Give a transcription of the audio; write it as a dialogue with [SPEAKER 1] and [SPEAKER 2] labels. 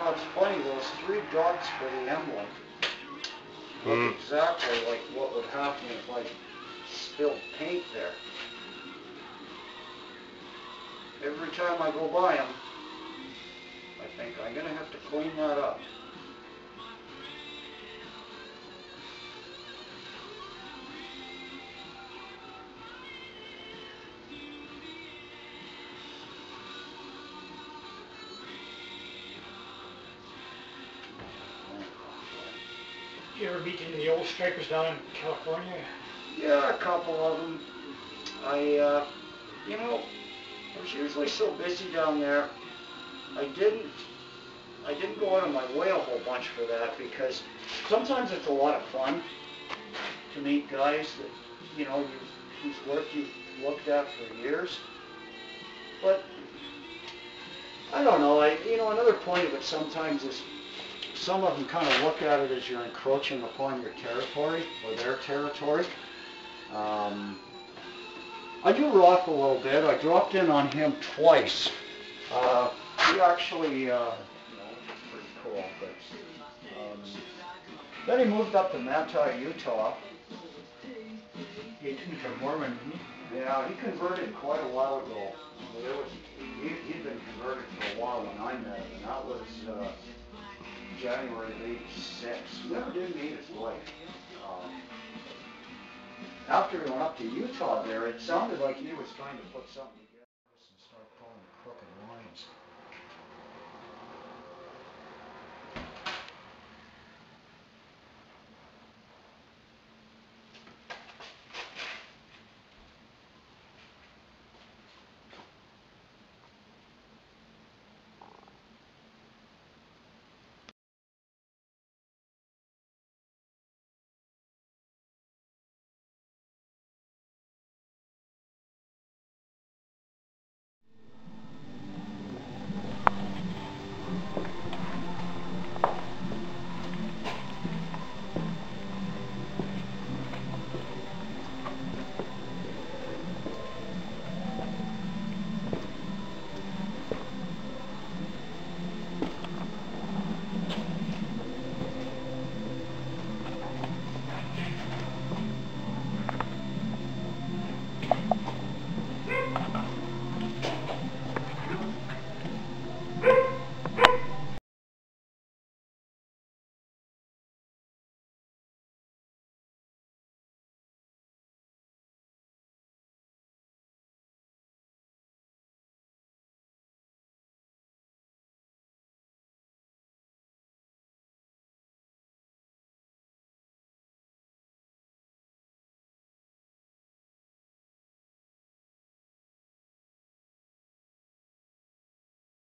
[SPEAKER 1] know, it's funny, those 3 dots for the emblem look exactly like what would happen if I spilled paint there. Every time I go by them, I think I'm going to have to clean that up.
[SPEAKER 2] You ever meet any of the old stripers down in California?
[SPEAKER 1] Yeah, a couple of them. You know, I was usually so busy down there, I didn't go out of my way a whole bunch for that, because sometimes it's a lot of fun to meet guys that, you know, whose work you've looked at for years. But I don't know, you know, another point of it sometimes is some of them kind of look at it as you're encroaching upon your territory or their territory. I do rock a little bit. I dropped in on him twice. He actually, you know, pretty cool. But then he moved up to Manti, Utah.
[SPEAKER 2] He turned to Mormon, didn't he?
[SPEAKER 1] Yeah, he converted quite a while ago. He'd been converted for a while when I met him, and that was January of '86. Never did meet his wife. After he went up to Utah there, it sounded like he was trying to put something together and start pulling crooked lines.